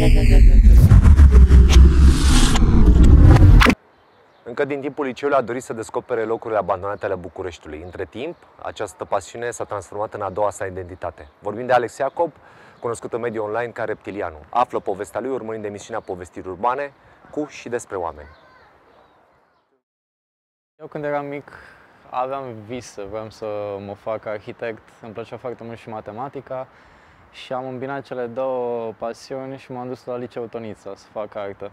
Încă din timpul liceului a dorit să descopere locurile abandonate ale Bucureștiului. Între timp, această pasiune s-a transformat în a doua sa identitate. Vorbim de Alex Iacob, cunoscut în mediul online ca Reptilianu. Află povestea lui urmărind emisiunea Povestiri Urbane cu și despre oameni. Eu când eram mic aveam vise, vreau să mă fac arhitect, îmi plăcea foarte mult și matematica și am îmbinat cele două pasiuni și m-am dus la Liceul Tonița să fac artă.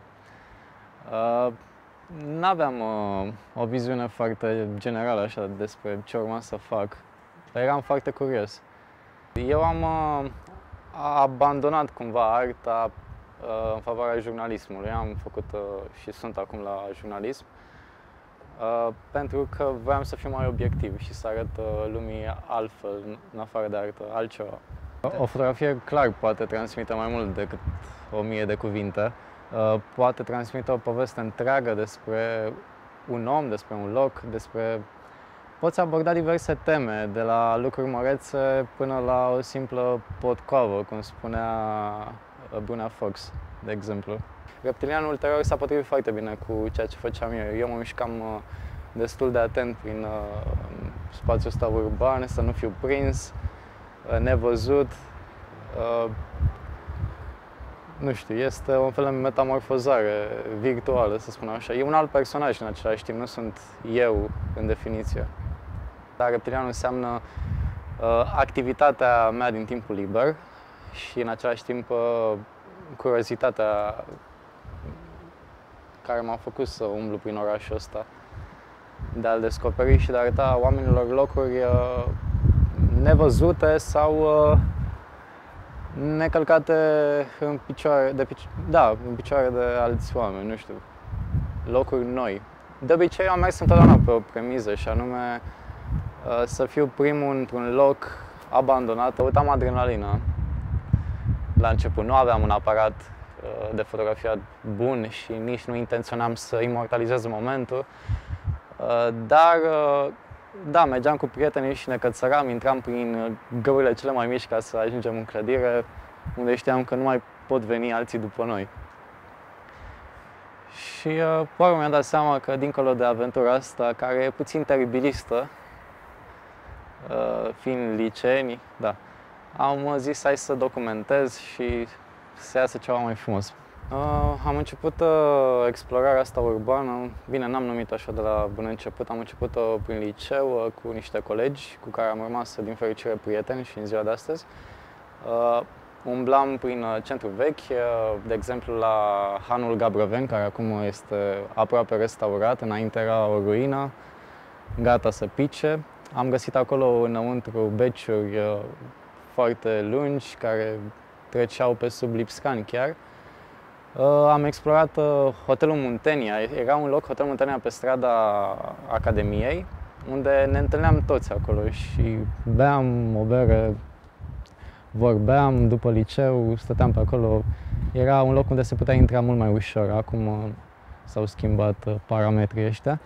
N-aveam o viziune foarte generală așa despre ce urma să fac, dar eram foarte curios. Eu am abandonat cumva arta în favoarea jurnalismului. Am făcut și sunt acum la jurnalism pentru că voiam să fiu mai obiectiv și să arăt lumii altfel, în afară de artă, altceva. O fotografie clar poate transmite mai mult decât 1000 de cuvinte. Poate transmite o poveste întreagă despre un om, despre un loc, Poți aborda diverse teme, de la lucruri mărețe până la o simplă potcoavă, cum spunea Bruna Fox, de exemplu. Reptilianu ulterior s-a potrivit foarte bine cu ceea ce făceam eu. Eu mă mișcam destul de atent prin spațiul ăsta urban, să nu fiu prins, nevăzut. Nu știu, este un fel de metamorfozare virtuală, să spun așa. E un alt personaj în același timp, nu sunt eu în definiție. Dar Reptilianu înseamnă activitatea mea din timpul liber și în același timp curiozitatea care m-a făcut să umblu prin orașul ăsta, de a-l descoperi și de a arăta oamenilor locuri nevăzute sau necălcate în picioare de alți oameni, nu știu, locuri noi. De obicei am mers întotdeauna pe o premiză și anume să fiu primul într-un loc abandonat. Uitam adrenalină. La început nu aveam un aparat de fotografiat bun și nici nu intenționam să imortalizez momentul, dar da, mergeam cu prietenii și ne cățăram, intram prin găurile cele mai mici ca să ajungem în clădire, unde știam că nu mai pot veni alții după noi. Și pe urmă mi-am dat seama că dincolo de aventura asta, care e puțin teribilistă, fiind liceeni, da, am zis hai să documentez și să iasă ceva mai frumos. Am început explorarea asta urbană, bine, n-am numit așa de la bun început, am început-o prin liceu cu niște colegi cu care am rămas din fericire prieteni și în ziua de astăzi. Umblam prin centrul vechi, de exemplu la Hanul Gabrăveni, care acum este aproape restaurat, înainte era o ruină, gata să pice. Am găsit acolo înăuntru beciuri foarte lungi, care treceau pe sub Lipscani chiar. Am explorat hotelul Muntenia. Era un loc, hotelul Muntenia, pe strada Academiei, unde ne întâlneam toți acolo și beam o bere, vorbeam după liceu, stăteam pe acolo. Era un loc unde se putea intra mult mai ușor. Acum s-au schimbat parametrii ăștia.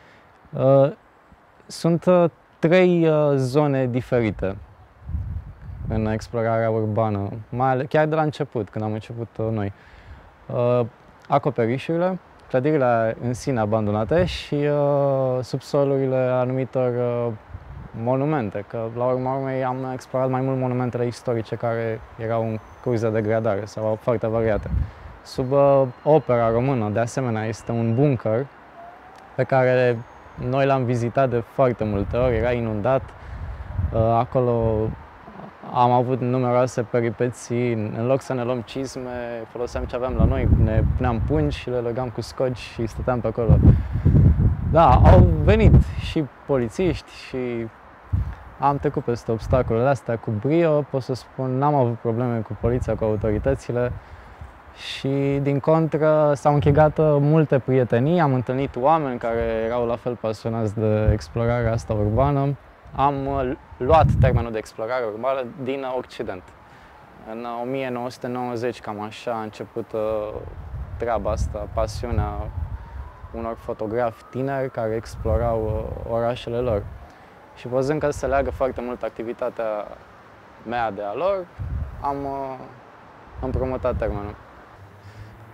Sunt 3 zone diferite în explorarea urbană, chiar de la început, când am început noi. Acoperișurile, clădirile în sine abandonate și subsolurile anumitor monumente, că la urma urmei am explorat mai mult monumentele istorice care erau în curs de degradare sau foarte variate. Sub Opera Română, de asemenea, este un bunker pe care noi l-am vizitat de foarte multe ori, era inundat. Acolo am avut numeroase peripeții, în loc să ne luăm cizme, foloseam ce aveam la noi, ne puneam pungi și le legam cu scoci și stăteam pe acolo. Da, au venit și polițiști și am trecut peste obstacolele astea cu brio, pot să spun, n-am avut probleme cu poliția, cu autoritățile și din contră s-au închegat multe prietenii, am întâlnit oameni care erau la fel pasionați de explorarea asta urbană. Am luat termenul de explorare urbană din Occident. În 1990, cam așa, a început treaba asta, pasiunea unor fotografi tineri care explorau orașele lor. Și văzând că se leagă foarte mult activitatea mea de a lor, am împrumutat termenul.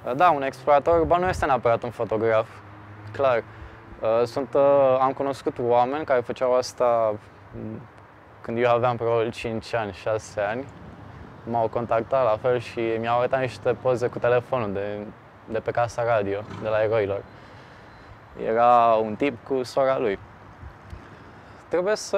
Da, un explorator urban nu este neapărat un fotograf, clar. Am cunoscut oameni care făceau asta când eu aveam probabil 5 ani, 6 ani. M-au contactat la fel și mi-au arătat niște poze cu telefonul de pe casa radio, de la Eroilor. Era un tip cu sora lui. Trebuie să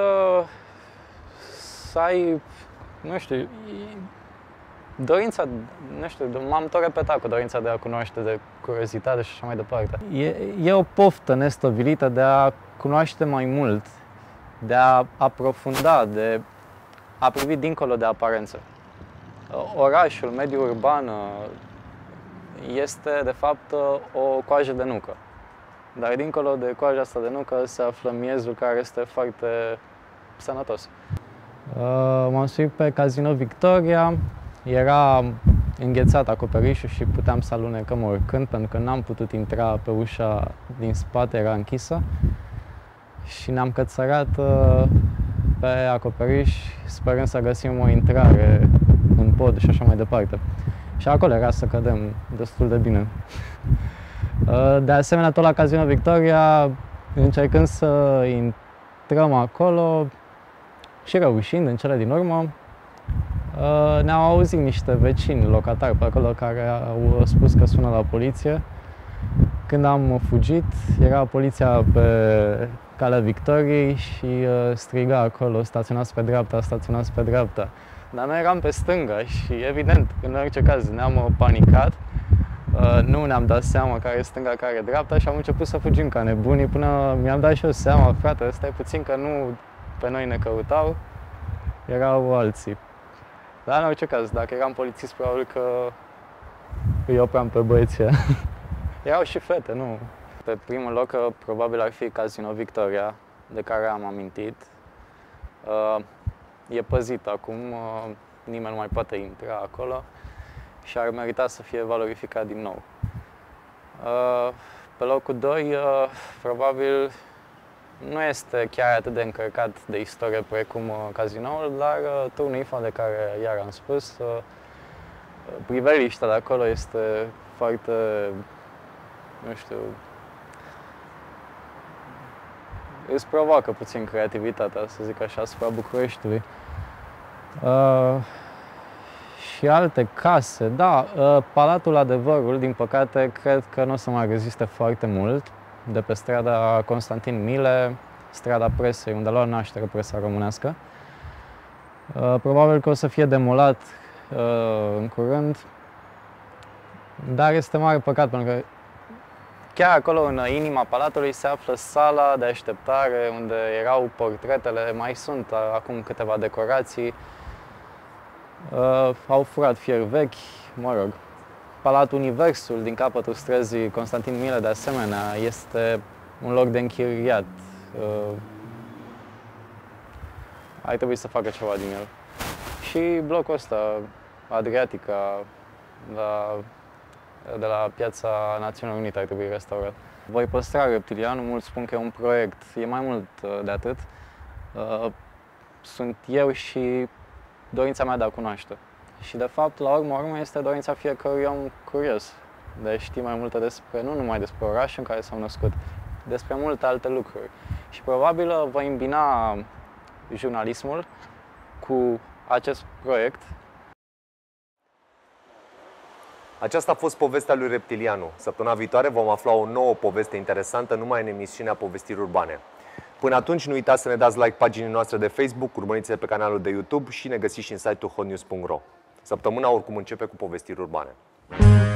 ai, nu știu, dorința, nu știu, m-am tot repetat cu dorința de a cunoaște, de curiozitate și așa mai departe. E o poftă nestăvilită de a cunoaște mai mult, de a aprofunda, de a privi dincolo de aparențe. Orașul, mediul urban, este de fapt o coajă de nucă. Dar dincolo de coaja asta de nucă se află miezul, care este foarte sănătos. M-am suit pe Casino Victoria, era înghețat acoperișul și puteam să alunecăm oricând, pentru că n-am putut intra pe ușa din spate, era închisă. Și ne-am cățărat pe acoperiș, sperând să găsim o intrare în pod și așa mai departe. Și acolo era să cădem destul de bine. De asemenea, tot la Casino Victoria, încercând să intrăm acolo și reușind în cele din urmă, ne-au auzit niște vecini locatari pe acolo care au spus că sună la poliție. Când am fugit, era poliția pe Calea Victoriei și striga acolo: staționați pe dreapta, staționați pe dreapta. Dar noi eram pe stânga și, evident, în orice caz ne-am panicat. Nu ne-am dat seama care e stânga, care e dreapta și am început să fugim ca nebunii până mi-am dat și eu seama: frate, stai puțin că nu pe noi ne căutau, erau alții. Dar în orice caz, dacă eram polițist, probabil că îi opream pe băieții. Erau și fete, nu? Pe primul loc, probabil ar fi Casino Victoria, de care am amintit. E păzit acum, nimeni nu mai poate intra acolo și ar merita să fie valorificat din nou. Pe locul 2, probabil nu este chiar atât de încărcat de istorie precum Casinoul, dar Turnul Eiffel, de care iar am spus, priveliștea de acolo este foarte, nu știu, îți provoacă puțin creativitatea, să zic așa, asupra Bucureștiului. Și alte case, da, Palatul Adevărul, din păcate, cred că nu o să mai reziste foarte mult, de pe strada Constantin Mile, strada Presei, unde a luat naștere presa românească. Probabil că o să fie demolat în curând, dar este mare păcat, pentru că chiar acolo, în inima palatului, se află sala de așteptare, unde erau portretele, mai sunt acum câteva decorații. Au furat fier vechi, mă rog. Palatul Universul, din capătul străzii Constantin Mile, de asemenea, este un loc de închiriat. Ar trebui să facă ceva din el. Și blocul ăsta, Adriatica, de la Piața Națiunilor Unite, ar trebui restaurat. Voi păstra Reptilianul, mulți spun că e un proiect, e mai mult de atât. Sunt eu și dorința mea de a cunoaște. Și de fapt, la urma urmei, este dorința fiecărui om curios de a ști mai multe despre, nu numai despre orașul în care s-au născut, despre multe alte lucruri. Și probabil voi îmbina jurnalismul cu acest proiect. Aceasta a fost povestea lui Reptilianu. Săptămâna viitoare vom afla o nouă poveste interesantă numai în emisiunea Povestiri Urbane. Până atunci, nu uitați să ne dați like paginii noastre de Facebook, urmăriți-ne pe canalul de YouTube și ne găsiți și în site-ul hotnews.ro. Săptămâna oricum începe cu Povestiri Urbane.